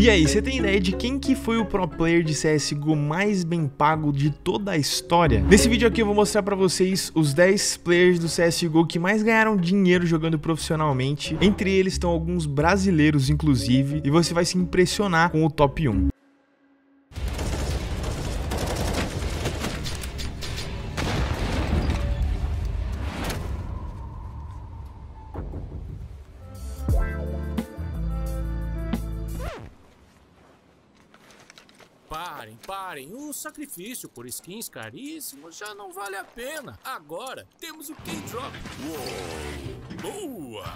E aí, você tem ideia de quem que foi o pro player de CSGO mais bem pago de toda a história? Nesse vídeo aqui eu vou mostrar pra vocês os 10 players do CSGO que mais ganharam dinheiro jogando profissionalmente. Entre eles estão alguns brasileiros, inclusive, e você vai se impressionar com o top 1. Parem, o sacrifício por skins caríssimos já não vale a pena. Agora temos o K-Drop. Boa!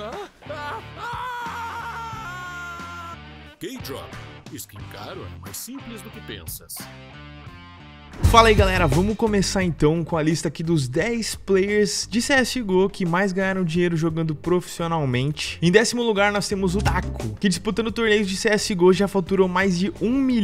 K-Drop. Skin caro é mais simples do que pensas. Fala aí galera, vamos começar então com a lista aqui dos 10 players de CSGO que mais ganharam dinheiro jogando profissionalmente. Em 10º lugar nós temos o Taco, que disputando torneios de CSGO já faturou mais de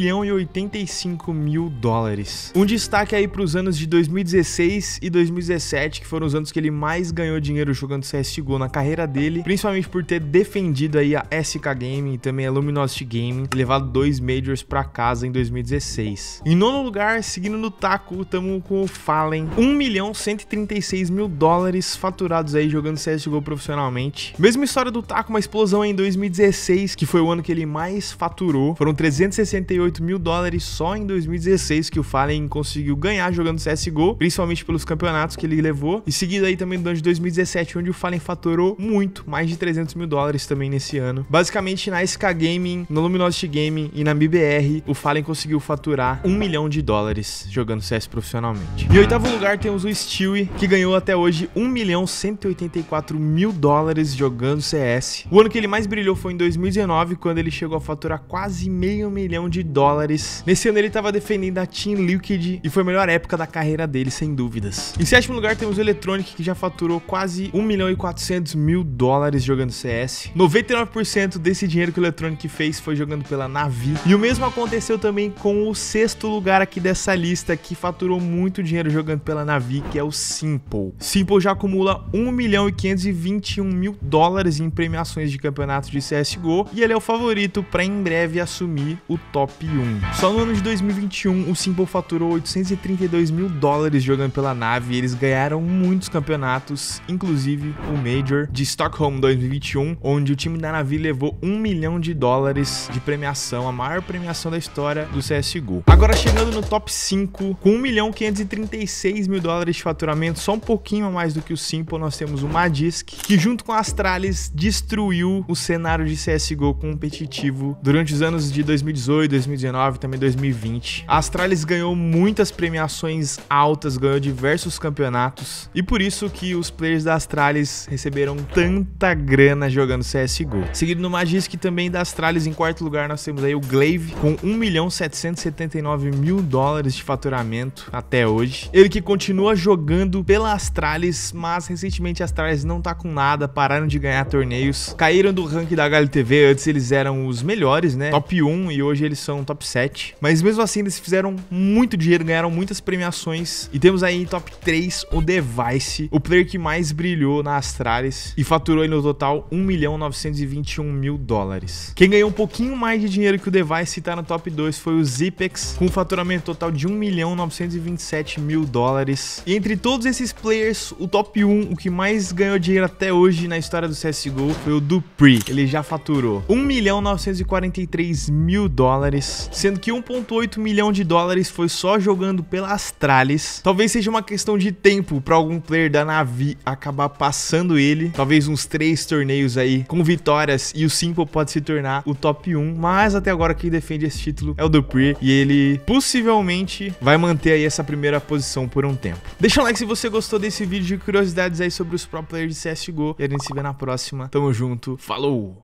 1.085.000 dólares. Um destaque aí para os anos de 2016 e 2017, que foram os anos que ele mais ganhou dinheiro jogando CSGO na carreira dele, principalmente por ter defendido aí a SK Gaming e também a Luminosity Gaming, e levado 2 Majors para casa em 2016. Em 9º lugar, seguindo no Taco, estamos com o Fallen, 1.136.000 dólares faturados aí jogando CSGO profissionalmente. Mesma história do Taco, uma explosão em 2016, que foi o ano que ele mais faturou. Foram 368.000 dólares só em 2016 que o Fallen conseguiu ganhar jogando CSGO, principalmente pelos campeonatos que ele levou. E seguido aí também do ano de 2017, onde o Fallen faturou muito, mais de 300.000 dólares também nesse ano. Basicamente na SK Gaming, na Luminosity Gaming e na MIBR, o Fallen conseguiu faturar 1 milhão de dólares jogando CS profissionalmente. Em 8º lugar temos o Stewie, que ganhou até hoje 1.184.000 dólares jogando CS. O ano que ele mais brilhou foi em 2019, quando ele chegou a faturar quase $500 mil. Nesse ano ele estava defendendo a Team Liquid e foi a melhor época da carreira dele, sem dúvidas. Em 7º lugar temos o Electronic, que já faturou quase 1.400.000 dólares jogando CS. 99% desse dinheiro que o Electronic fez foi jogando pela Navi. E o mesmo aconteceu também com o 6º lugar aqui dessa lista, que faturou muito dinheiro jogando pela Navi, que é o Simple. Simple já acumula 1.521.000 dólares em premiações de campeonatos de CSGO e ele é o favorito para em breve assumir o top 1. Só no ano de 2021 o Simple faturou 832.000 dólares jogando pela Navi e eles ganharam muitos campeonatos, inclusive o Major de Stockholm 2021, onde o time da Navi levou 1 milhão de dólares de premiação, a maior premiação da história do CSGO. Agora chegando no top 5, com 1.536.000 dólares de faturamento, só um pouquinho a mais do que o Simple, nós temos o Magisk, que junto com a Astralis destruiu o cenário de CSGO competitivo durante os anos de 2018, 2019 e também 2020. A Astralis ganhou muitas premiações altas, ganhou diversos campeonatos e por isso que os players da Astralis receberam tanta grana jogando CSGO. Seguido no Magisk também da Astralis, em 4º lugar nós temos aí o Glaive, com 1.779.000 dólares de faturamento até hoje. Ele que continua jogando pela Astralis, mas recentemente a Astralis não tá com nada, pararam de ganhar torneios, caíram do ranking da HLTV. Antes eles eram os melhores, né? Top 1, e hoje eles são top 7. Mas mesmo assim eles fizeram muito dinheiro, ganharam muitas premiações. E temos aí em top 3 o Device, o player que mais brilhou na Astralis e faturou aí no total 1.921.000 dólares. Quem ganhou um pouquinho mais de dinheiro que o Device e tá no top 2 foi o Zipex, com um faturamento total de 1.927.000 dólares. E entre todos esses players, o top 1, o que mais ganhou dinheiro até hoje na história do CSGO, foi o Dupree. Ele já faturou 1.943.000 dólares, sendo que 1.8 milhão de dólares foi só jogando pela Astralis. Talvez seja uma questão de tempo para algum player da Navi acabar passando ele, talvez uns 3 torneios aí com vitórias, e o Simple pode se tornar o top 1, mas até agora quem defende esse título é o Dupree, e ele possivelmente vai manter aí essa primeira posição por um tempo. Deixa um like se você gostou desse vídeo de curiosidades aí sobre os pro players de CSGO e a gente se vê na próxima. Tamo junto, falou!